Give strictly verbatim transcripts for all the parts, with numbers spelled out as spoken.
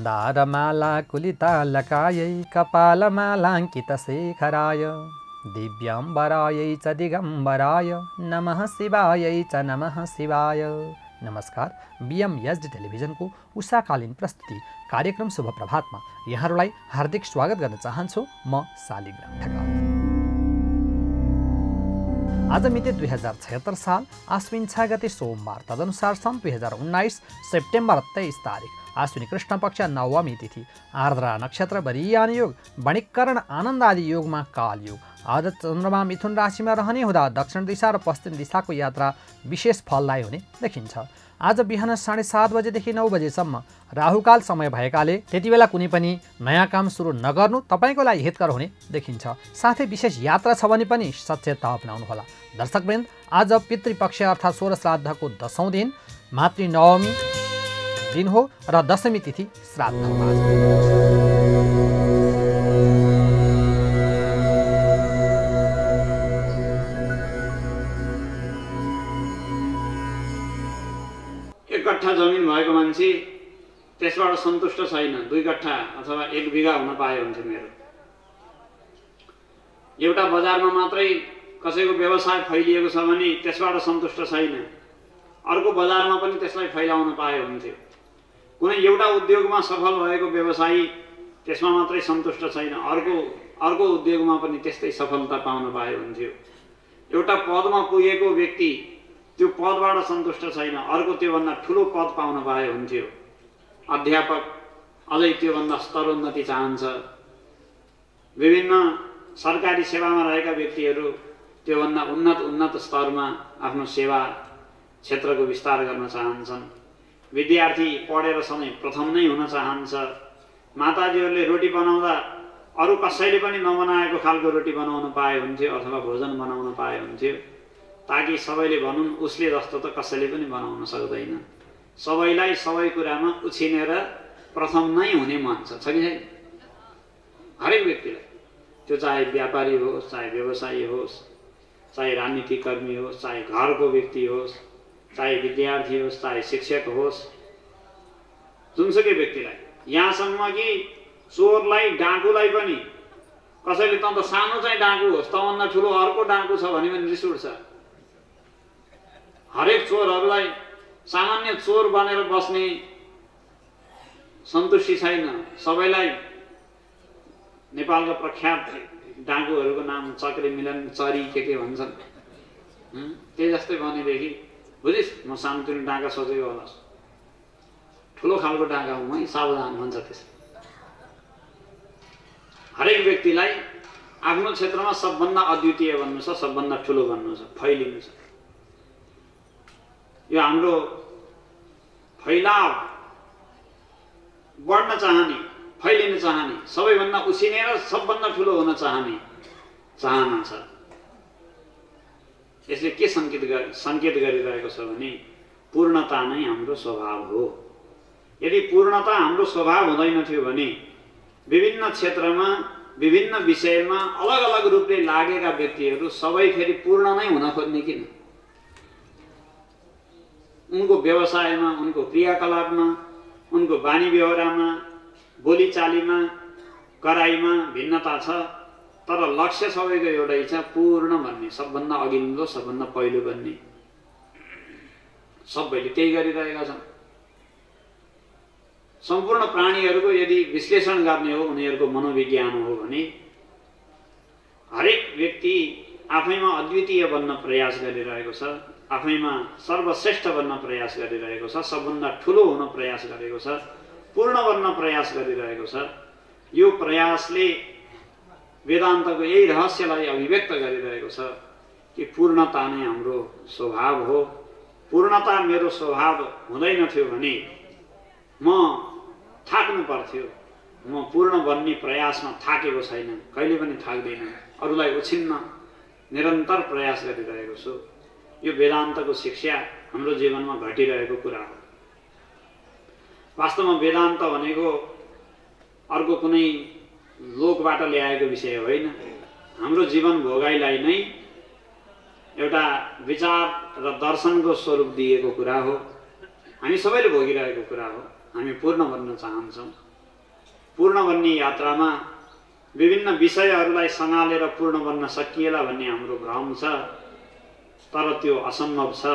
मन्दारमाला कुलितालकायै कपालमालाङ्कितशेखराय दिव्याम्बरायै च दिगम्बराय नमः शिवायै च नमः शिवाय। नमस्कार, बीएमएसडी टेलिभिजनको उषाकालीन प्रस्तुति कार्यक्रम शुभ प्रभातमा यहाँहरूलाई हार्दिक स्वागत गर्न चाहन्छु। म शालिग्राम ढकाल। आज मिति दुई हजार छयत्तर साल आश्विन छ गते सोमबार, तदनुसार सन् दुई हजार उन्नाइस सेप्टेम्बर तेइस तारिक आश्विनी कृष्ण पक्ष नवमी तिथि, आर्द्रा नक्षत्र, वरियान योग, वणिकरण आनन्द आदि योगमा काल योग। आज चन्द्रमा मिथुन राशिमा रहने हुँदा दक्षिण दिशा र पश्चिम दिशाको यात्रा विशेष फलदायी हुने देखिन्छ। आज बिहान साढे सात बजेदेखि नौ बजेसम्म राहुकाल समय भएकाले त्यति बेला कुनै पनि नयाँ काम सुरु नगर्नु तपाईँको लागि हितकर हुने देखिन्छ। साथै विशेष यात्रा छ भने पनि सचेतता अपनाउनुहोला। दर्शकवृन्द, आज पितृपक्ष अर्थात् सोह्र श्राद्धको दशौं दिन, मातृ नवमी दिन हो र दशमी तिथि श्राद्ध। एक कट्ठा जमिन भएको मान्छे त्यसबाट सन्तुष्ट छैन, दुई कट्ठा अथवा एक बिघा हुन पाए हुन्थ्यो मेरो। एउटा बजारमा मात्रै कसैको व्यवसाय फैलिएको छ भने त्यसबाट सन्तुष्ट छैन, अर्को बजारमा पनि त्यसलाई फैलाउन पाए हुन्थ्यो। कुनै एउटा उद्योगमा सफल भएको व्यवसायी त्यसमा मात्रै सन्तुष्ट छैन, अर्को अर्को उद्योगमा पनि त्यस्तै सफलता पाउन पाए हुन्थ्यो। एउटा पदमा पुगेको व्यक्ति त्यो पदबाट सन्तुष्ट छैन, अर्को त्योभन्दा ठुलो पद पाउन पाए हुन्थ्यो। अध्यापक अझै त्योभन्दा स्तरोन्नति चाहन्छ। विभिन्न सरकारी सेवामा रहेका व्यक्तिहरू त्योभन्दा उन्नत उन्नत स्तरमा आफ्नो सेवा क्षेत्रको विस्तार गर्न चाहन्छन्। विद्यार्थी पढेर सधैँ प्रथम नै हुन चाहन्छ। माताजीहरूले रोटी बनाउँदा अरू कसैले पनि नबनाएको खालको रोटी बनाउन पाए हुन्थ्यो अथवा भोजन बनाउन पाए हुन्थ्यो, ताकि सबैले भनुन् उसले जस्तो त कसैले पनि बनाउन सक्दैन। सबैलाई सबै कुरामा उछिनेर प्रथम नै हुने मन छ कि छैन? हरेक व्यक्तिलाई, त्यो चाहे व्यापारी होस्, चाहे व्यवसायी होस्, चाहे राजनीतिकर्मी होस्, चाहे घरको व्यक्ति होस्, चाहे विद्यार्थी होस्, चाहे शिक्षक होस्, जुनसुकै व्यक्तिलाई, यहाँसम्म कि चोरलाई, डाकुलाई पनि कसैले त अन्त सानो चाहिँ डाकु होस्, तभन्दा ठुलो अर्को डाकु छ भने पनि रिस उठ्छ। हरेक चोरहरूलाई सामान्य चोर बनेर बस्ने सन्तुष्टि छैन। सबैलाई नेपालका प्रख्यात डाकुहरूको नाम चक्रे मिलन, चरी के के भन्छन्, त्यही जस्तै भनेदेखि बुझिस् म सानोतिनो डाका सोचेको होलास्, ठुलो खालको डाका हुँ है, सावधान भन्छ त्यस। हरेक व्यक्तिलाई आफ्नो क्षेत्रमा सबभन्दा अद्वितीय बन्नु छ, सबभन्दा ठुलो बन्नु छ, फैलिनु छ। यो हाम्रो फैलाव बढ्न चाहने, फैलिन चाहने, सबैभन्दा उछिनेर सबभन्दा ठुलो हुन चाहने चाहना छ। यसले के सङ्केत गरि सङ्केत गरिरहेको छ भने पूर्णता नै हाम्रो स्वभाव हो। यदि पूर्णता हाम्रो स्वभाव हुँदैन थियो भने विभिन्न क्षेत्रमा, विभिन्न विषयमा अलग अलग रूपले लागेका व्यक्तिहरू सबै फेरि पूर्ण नै हुन खोज्ने किन? उनको व्यवसायमा, उनको क्रियाकलापमा, उनको बानी व्यवहारमा, बोलीचालीमा, कराइमा भिन्नता छ, तर लक्ष्य सबैको एउटै छ, पूर्ण बन्ने, सबभन्दा अघिल्लो, सबभन्दा पहिलो बन्ने। सबैले त्यही गरिरहेका छन्। सम्पूर्ण प्राणीहरूको यदि विश्लेषण गर्ने हो, उनीहरूको मनोविज्ञान हो भने हरेक व्यक्ति आफैमा अद्वितीय बन्न प्रयास गरिरहेको छ, आफैमा सर्वश्रेष्ठ बन्न प्रयास गरिरहेको छ, सबभन्दा ठुलो हुन प्रयास गरेको छ, पूर्ण बन्न प्रयास गरिरहेको छ। यो प्रयासले वेदान्तको यही रहस्यलाई अभिव्यक्त गरिरहेको छ कि पूर्णता नै हाम्रो स्वभाव हो। पूर्णता मेरो स्वभाव हुँदैन थियो भने म थाक्नु पर्थ्यो। म पूर्ण बन्ने प्रयासमा थाकेको छैन, कहिले पनि थाक्दैन, अरूलाई उछिन्न निरन्तर प्रयास गरिरहेको छु। यो वेदान्तको शिक्षा हाम्रो जीवनमा घटिरहेको कुरा हो। वास्तवमा वेदान्त भनेको अर्को कुनै लोकबाट ल्याएको विषय होइन, हाम्रो जीवन भोगाइलाई नै एउटा विचार र दर्शनको स्वरूप दिएको कुरा हो। हामी सबैले भोगिरहेको कुरा हो। हामी पूर्ण बन्न चाहन्छौँ। पूर्ण बन्ने यात्रामा विभिन्न विषयहरूलाई सँगालेर पूर्ण बन्न सकिएला भन्ने हाम्रो भ्रम छ, तर त्यो असम्भव छ।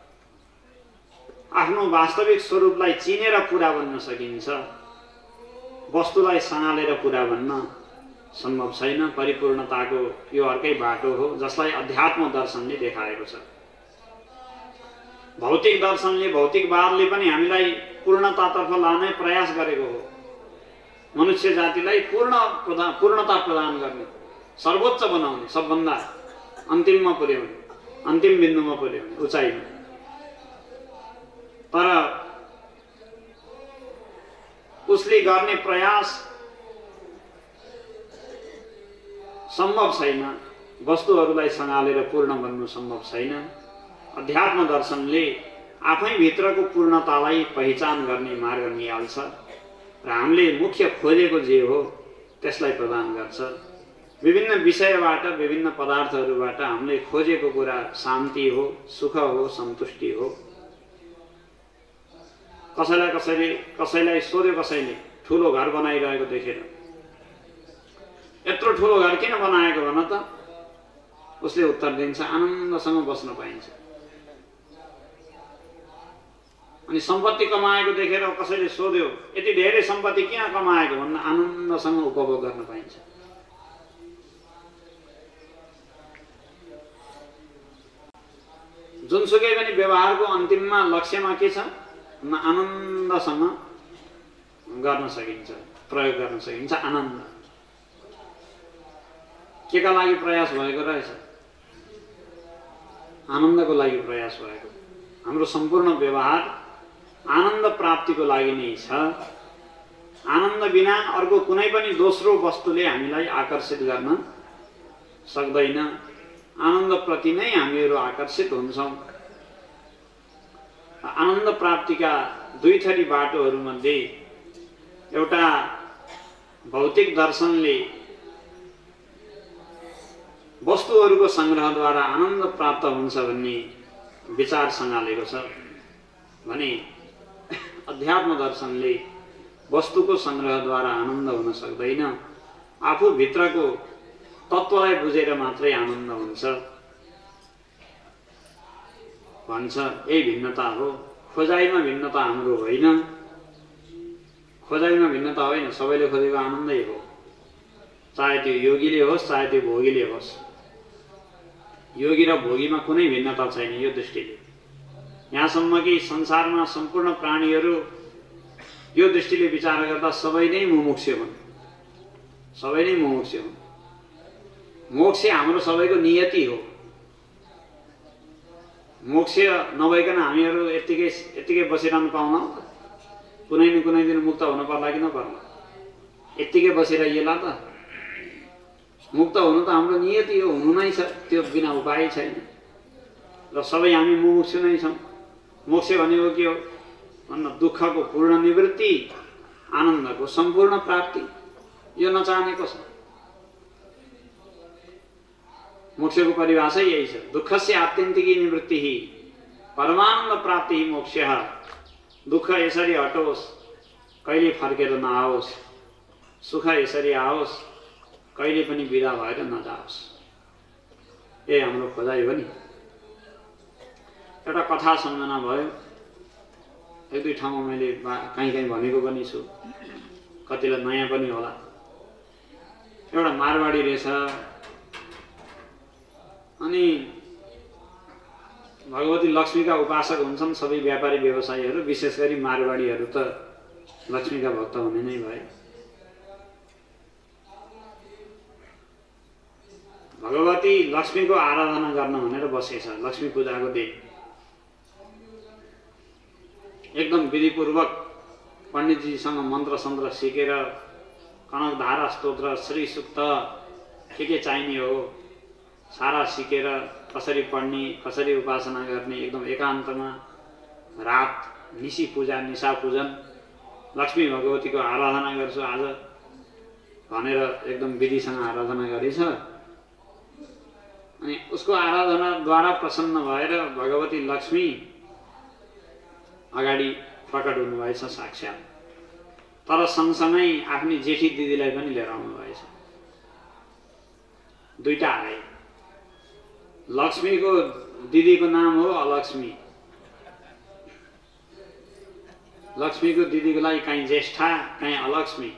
आफ्नो वास्तविक स्वरूपलाई चिनेर पुरा बन्न सकिन्छ, वस्तुलाई सँगालेर पुरा बन्न सम्भव छैन। परिपूर्णताको यो अर्कै बाटो हो जसलाई अध्यात्म दर्शनले देखाएको छ। भौतिक दर्शनले, भौतिकवादले पनि हामीलाई पूर्णतातर्फ लाने प्रयास गरेको हो। मनुष्य जातिलाई पूर्ण प्रदान पूर्णता प्रदान गर्ने, सर्वोच्च बनाउने, सबभन्दा अन्तिममा पुर्याउने, अन्तिम बिन्दुमा पुर्याउने, उचाइमा। तर उसले गर्ने प्रयास सम्भव छैन। वस्तुहरूलाई सँगालेर पूर्ण बन्नु सम्भव छैन। अध्यात्म दर्शनले आफै भित्रको पूर्णतालाई पहिचान गर्ने मार्ग निहाल्छ र हामीले मुख्य खोजेको जे हो त्यसलाई प्रदान गर्छ। विभिन्न विषयबाट, विभिन्न पदार्थहरूबाट हामीले खोजेको कुरा शान्ति हो, सुख हो, सन्तुष्टि हो। कसैलाई कसैले कसैलाई सोध्यो, कसैले ठुलो घर बनाइरहेको देखेर, यत्रो ठुलो घर किन बनाएको भन त? उसले उत्तर दिन्छ, आनन्दसँग बस्न पाइन्छ। अनि सम्पत्ति कमाएको देखेर कसैले सोध्यो, यति धेरै सम्पत्ति किन कमाएको भन्दा आनन्दसँग उपभोग गर्न पाइन्छ। जुनसुकै पनि व्यवहारको अन्तिममा, लक्ष्यमा के छ? आनन्दसँग गर्न सकिन्छ, प्रयोग गर्न सकिन्छ। आनन्द के का लागि प्रयास भएको रहेछ? आनन्दको लागि प्रयास भएको। हाम्रो सम्पूर्ण व्यवहार आनन्द प्राप्तिको लागि नै छ। आनन्द बिना अर्को कुनै पनि दोस्रो वस्तुले हामीलाई आकर्षित गर्न सक्दैन। आनन्दप्रति नै हामीहरू आकर्षित हुन्छौँ। आनन्द प्राप्तिका दुई थरी बाटोहरूमध्ये एउटा भौतिक दर्शनले वस्तुहरूको सङ्ग्रहद्वारा आनन्द प्राप्त हुन्छ भन्ने विचार सँगालेको छ भने अध्यात्म दर्शनले वस्तुको सङ्ग्रहद्वारा आनन्द हुन सक्दैन। आफू भित्रको तत्त्वलाई बुझेर मात्रै आनन्द हुन्छ भन्छ। यही भिन्नता हो। खोजाइमा भिन्नता हाम्रो होइन। खोजाइमा भिन्नता होइन, सबैले खोजेको आनन्दै हो। चाहे त्यो योगीले होस्, चाहे त्यो भोगीले होस्। योगी र भोगीमा कुनै भिन्नता छैन यो दृष्टिले। यहाँसम्म कि संसारमा सम्पूर्ण प्राणीहरू यो दृष्टिले विचार गर्दा सबै नै मुमुक्षु हुन्। सबै नै मुमुक्षु हुन्। मोक्ष हाम्रो सबैको नियति हो। मोक्ष नभइकन हामीहरू यत्तिकै यत्तिकै बसिरहनु पाउँदैनौँ। कुनै न कुनै दिन मुक्त हुन पर्ला कि नपर्ला? यत्तिकै बसिरहिएला त? मुक्त हुनु त हाम्रो नियति हो, हुनु नै छ, त्यो बिना उपाय छैन। र सबै हामी मुमुक्षु नै छौँ। मोक्ष भनेको के हो भन्दा दुःखको पूर्ण निवृत्ति, आनन्दको सम्पूर्ण प्राप्ति। यो नचाहनेको छ। मोक्षको परिभाषा यही छ। दुःखस्य आत्यन्तिकी निवृत्ति, परमानन्द प्राप्ति मोक्षः। दुःख यसरी हटोस्, कहिले फर्केर नआओस्। सुख यसरी आओस्, कहिले पनि बिदा भएर नजाओस्। ए हाम्रो खोजाइ हो नि। एउटा कथा सम्झना भयो। एक दुई ठाउँमा मैले कहीँ कहीँ भनेको पनि छु, कतिलाई नयाँ पनि होला। एउटा मारवाडी रहेछ। अनि भगवती लक्ष्मीका उपासक हुन्छन् सबै व्यापारी व्यवसायीहरू। विशेष गरी मारवाडीहरू त लक्ष्मीका भक्त हुने नै भए। भगवती लक्ष्मीको आराधना गर्न भनेर बसेछ लक्ष्मी पूजाको दिन। एकदम विधिपूर्वक पण्डितजीसँग मन्त्र सन्त्र सिकेर कनकधारा स्तोत्र, श्री सूक्त, के के चाहिने हो सारा सिकेर कसरी पढ्ने, कसरी उपासना गर्ने, एकदम एकान्तमा रात निशी पूजा, निशा पूजन, लक्ष्मी भगवतीको आराधना गर्छु आज भनेर एकदम विधिसँग आराधना गरेछ। अनि उसको आराधनाद्वारा प्रसन्न भएर भगवती लक्ष्मी अगाडि प्रकट हुनुभएछ साक्षात्। तर सँगसँगै आफ्नी जेठी दिदीलाई पनि लिएर आउनु भएछ। दुईटा आए। लक्ष्मीको दिदीको नाम हो अलक्ष्मी। लक्ष्मीको दिदीको लागि कहीँ ज्येष्ठा कहीँ अलक्ष्मी।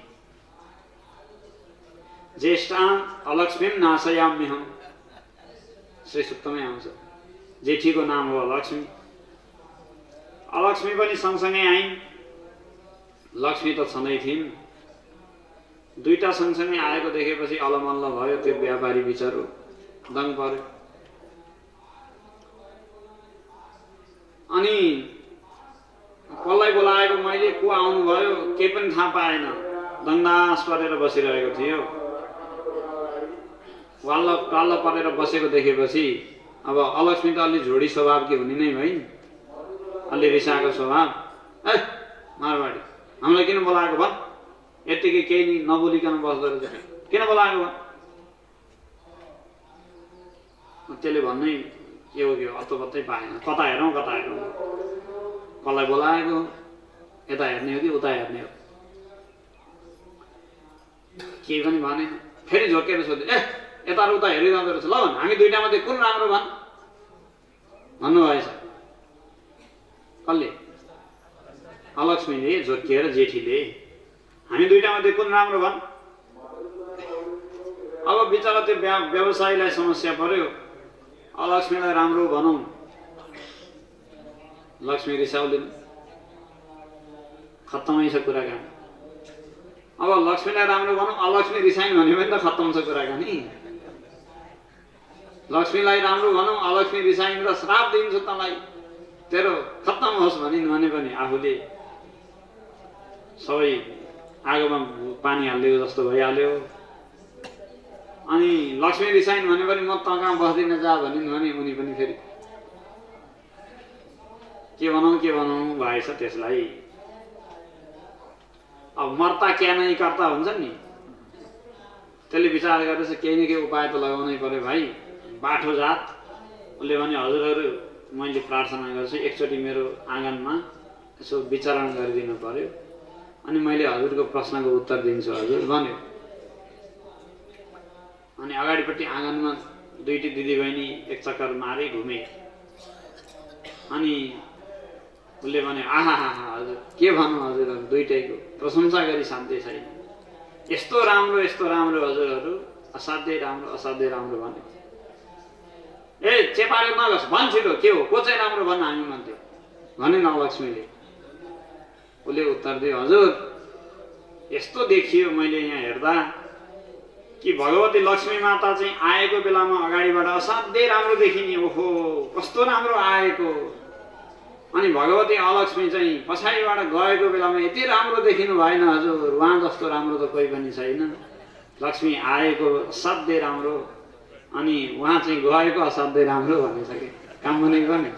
ज्येष्ठा अलक्ष्मीम नाशयाम्यहम् श्री सुक्तमै आउँछ। जेठीको नाम हो अलक्ष्मी। अलक्ष्मी पनि सँगसँगै आइन्। लक्ष्मी त छँदै थिइन्। दुईटा सँगसँगै आएको देखेपछि अलमल्ल भयो। त्यो व्यापारी बिचरो दङ पर्यो। अनि कसलाई बोलाएको मैले, को आउनु भयो केही पनि थाहा पाएन। दङदास परेर बसिरहेको थियो। वाल्ल पाल्ल परेर बसेको देखेपछि अब अलक्ष्मी त अलि झोडी स्वभावकी हुने नै भइन्। अलि रिसाएको स्वभाव। ए मारवाडी हामीलाई किन बोलाएको भन्? यतिकै केही नि नबोलिकन बस्दो रहेछ। किन बोलाएको भन्? त्यसले भन्नै के हो के हो अत्तोपत्तै पाएन। कता हेरौँ कता हेरौँ, कसलाई बोलाएको, यता हेर्ने हो कि उता हेर्ने हो, केही पनि भनेन। फेरि झोकेर सोध्यो, ए यता र उता हेरिरहँदो रहेछ। ल भन् हामी दुईटा मध्ये कुन राम्रो भन् भन्नुभएछ। कसले? अलक्ष्मीले झोकिएर जेठीले हामी दुईटा मध्ये कुन राम्रो भन्। अब बिचरा त्यो व्यवसायीलाई समस्या पर्यो। अलक्ष्मीलाई राम्रो भनौँ, लक्ष्मी रिसाउलिन्। खत्तमै छ कुराकानी। अब लक्ष्मीलाई राम्रो भनौँ, अलक्ष्मी रिसाइन् भने पनि त खत्तम छ कुराकानी। लक्ष्मीलाई राम्रो भनौँ, अलक्ष्मी रिसाइन् र श्राप दिन्छु तँलाई, तेरो खत्तम होस् भनिन् भने पनि आफूले सबै आगोमा पानी हालिदियो जस्तो भइहाल्यो। अनि लक्ष्मी रिसाइन् भने पनि म तँ कहाँ बस्दिनँ जा भनिन् भने उनी पनि फेरि के भनौँ के भनौँ भएछ त्यसलाई। अब मर्ता क्या नै कर्ता हुन्छ नि, त्यसले विचार गरेर केही न केही उपाय त लगाउनै पर्यो भाइ। बाठो जात। उसले भने हजुरहरू मैले प्रार्थना गर्छु एकचोटि मेरो आँगनमा यसो विचरण गरिदिनु पर्यो, अनि मैले हजुरको प्रश्नको उत्तर दिन्छु हजुर भन्यो। अनि अगाडिपट्टि आँगनमा दुईटी दिदीबहिनी एक चक्कर मारे घुमे। अनि उसले भने आहा हा हजुर के भनौँ हजुरहरू दुईटैको प्रशंसा गरी शान्ति छैन। यस्तो राम्रो यस्तो राम्रो हजुरहरू, असाध्यै राम्रो असाध्यै राम्रो भन्यो। ए चेपारे नगस भन् छिटो के हो, को चाहिँ राम्रो भन्न हामी भन्थ्यो भने न लक्ष्मीले। उसले उत्तर दियो हजुर यस्तो देखियो मैले यहाँ हेर्दा कि भगवती लक्ष्मी माता चाहिँ आएको बेलामा अगाडिबाट असाध्यै राम्रो देखिने। ओहो कस्तो राम्रो आएको। अनि भगवती अलक्ष्मी चाहिँ पछाडिबाट गएको बेलामा यति राम्रो देखिनु भएन हजुर, उहाँ जस्तो राम्रो त कोही पनि छैन। लक्ष्मी आएको असाध्यै राम्रो, अनि उहाँ चाहिँ गएको असाध्यै राम्रो भनिसके। काम भनेको नि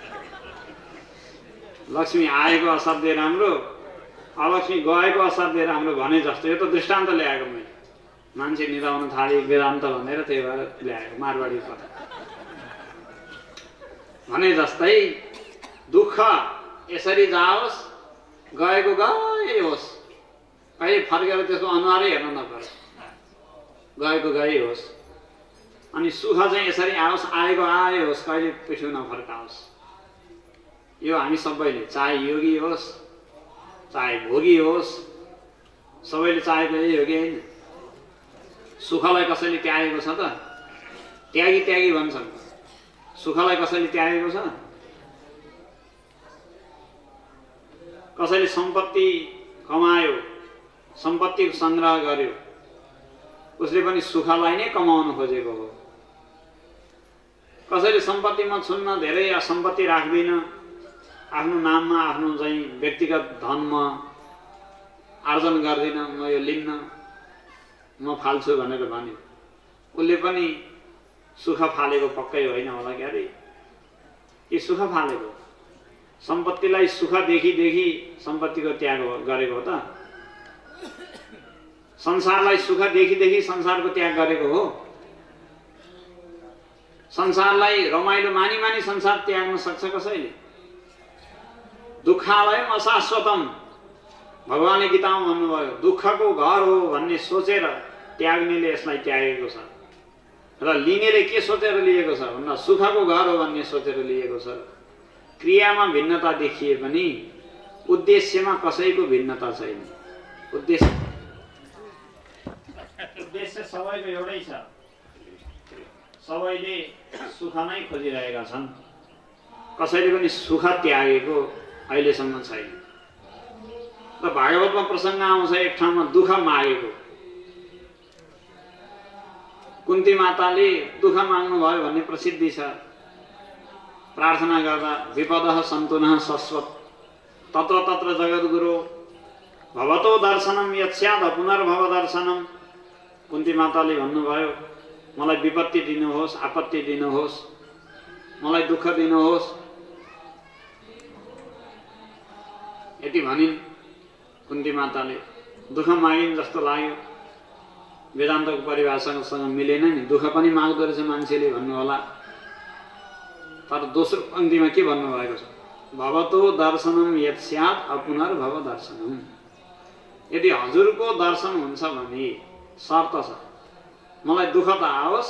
लक्ष्मी आएको असाध्यै राम्रो, अलक्ष्मी गएको असाध्यै राम्रो भने जस्तो। यो त दृष्टान्त ल्याएको मैले, मान्छे निदाउन थाले वेदान्त भनेर त्यही भएर ल्याएको मारवाडी कथा भने जस्तै। दुःख यसरी जाओस्, गएको गए होस्, कहिले फर्केर त्यसको अनुहारै हेर्न नपरोस्, गएको गए होस्। अनि सुख चाहिँ यसरी आओस्, आएको आए होस्, कहिले पिठो नफर्काओस्। यो हामी सबैले, चाहे योगी होस् चाहे भोगी होस्, सबैले चाहेको यही हो कि होइन। सुखलाई कसैले त्यागेको छ त? त्यागी त्यागी भन्छन्। सुखलाई कसैले त्यागेको छ? कसैले सम्पत्ति कमायो, सम्पत्तिको सङ्ग्रह गर्यो, उसले पनि सुखलाई नै कमाउन खोजेको हो। कसैले सम्पत्ति म छुन्न, धेरै सम्पत्ति राख्दिन, आफ्नो नाममा आफ्नो चाहिँ व्यक्तिगत धन म आर्जन गर्दिन, म यो लिन्न, म फाल्छु भनेर भन्यो। उसले पनि सुख फालेको पक्कै होइन होला क्यारे? कि सुख फालेको? सम्पत्तिलाई सुख देखि देखि सम्पत्तिको त्याग गरेको हो त? संसारलाई सुख देखि देखि संसारको त्याग गरेको हो? संसारलाई रमाइलो मानी मानी संसार त्याग्न सक्छ कसैले? दुःखालयम अशाश्वतम, भगवानले गीतामा भन्नुभयो दुःखको घर हो भन्ने सोचेर त्याग्नेले यसलाई त्यागेको छ र लिनेले के सोचेर लिएको छ भन्दा सुखको घर हो भन्ने सोचेर लिएको छ। क्रियामा भिन्नता देखिए पनि उद्देश्यमा कसैको भिन्नता छैन। उद्देश्य उद्देश्य सबैको एउटै छ, सबैले सुख नै खोजिरहेका छन्। कसैले पनि सुख त्यागेको अहिलेसम्म छैन। र भागवतमा प्रसङ्ग आउँछ एक ठाउँमा दुःख मागेको। कुन्ती माताले दुःख माग्नु भयो भन्ने प्रसिद्धि छ। प्रार्थना गर्दा विपदः सन्तुनः शश्वत तत्र तत्र जगद्गुरु भवतो दर्शनम यत्स्याद पुनर्भव दर्शनम। कुन्ती माताले भन्नुभयो मलाई विपत्ति दिनुहोस्, आपत्ति दिनुहोस्, मलाई दुःख दिनुहोस्, यति भनिन् कुन्ती माताले। दुःख मागिन् जस्तो लाग्यो। वेदान्तको परिभाषासँग मिलेन नि। दुःख पनि माग्दो रहेछ मान्छेले भन्नु होला। तर दोस्रो पङ्क्तिमा के भन्नुभएको छ? भवतो दर्शनम यत्स्यात् अपुनर्भव दर्शनम। यदि हजुरको दर्शन हुन्छ भने शर्त छ, मलाई दुःख त आओस्,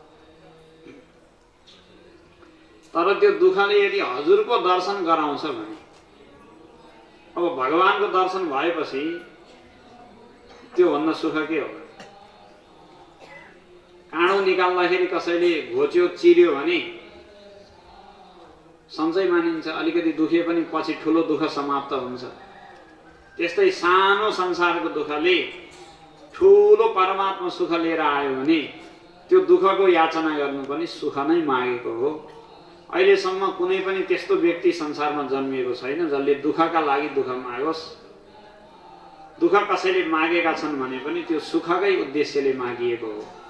तर त्यो दुःखले यदि हजुरको दर्शन गराउँछ भने। अब भगवानको दर्शन भएपछि त्यो भन्दा सुख के हो? काँडो निकाल्दाखेरि कसैले घोच्यो चिर्यो भने सन्चै मानिन्छ, अलिकति दुखे पनि पछि ठुलो दुःख समाप्त हुन्छ। त्यस्तै सानो संसारको दुःखले ठुलो परमात्मा सुख लिएर आयो भने त्यो दुःखको याचना गर्नु पनि सुख नै मागेको हो। अहिलेसम्म कुनै पनि त्यस्तो व्यक्ति संसारमा जन्मिएको छैन जसले दुःखका लागि दुःख मागोस्। दुःख कसैले मागेका छन् भने पनि त्यो सुखकै उद्देश्यले मागिएको हो।